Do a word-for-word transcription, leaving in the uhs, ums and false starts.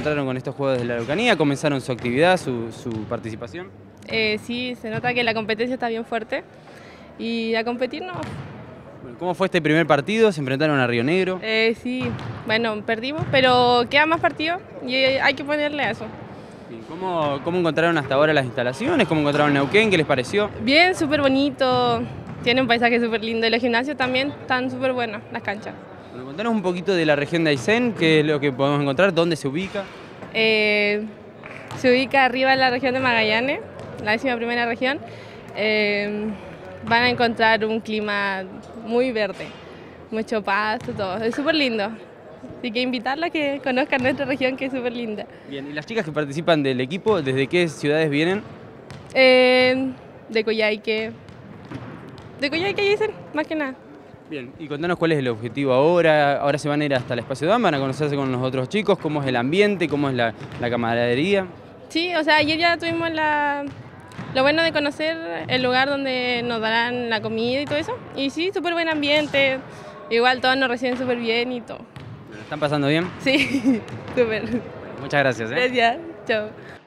encontraron con estos Juegos de la Araucanía? ¿Comenzaron su actividad, su, su participación? Eh, sí, se nota que la competencia está bien fuerte y a competir no. Bueno, ¿cómo fue este primer partido? ¿Se enfrentaron a Río Negro? Eh, sí, bueno, perdimos, pero queda más partido y hay que ponerle a eso. ¿Cómo, ¿Cómo encontraron hasta ahora las instalaciones? ¿Cómo encontraron Neuquén? ¿Qué les pareció? Bien, súper bonito, tiene un paisaje súper lindo y los gimnasios también están súper buenos, las canchas. Bueno, contanos un poquito de la región de Aysén, qué es lo que podemos encontrar, dónde se ubica. Eh, se ubica arriba en la región de Magallanes, la décima primera región. Eh, van a encontrar un clima muy verde, mucho pasto, todo, es súper lindo. Así que invitarla a que conozcan nuestra región, que es súper linda. Bien, ¿y las chicas que participan del equipo, desde qué ciudades vienen? Eh, de Coyhaique, de Coyhaique dicen, más que nada. Bien, y contanos cuál es el objetivo ahora. Ahora se van a ir hasta el Espacio Dam, van a conocerse con los otros chicos, cómo es el ambiente, cómo es la, la camaradería. Sí, o sea, ayer ya tuvimos la, lo bueno de conocer el lugar donde nos darán la comida y todo eso. Y sí, súper buen ambiente, igual todos nos reciben súper bien y todo. ¿Están pasando bien? Sí, súper. Muchas gracias. ¿eh? Gracias, chao.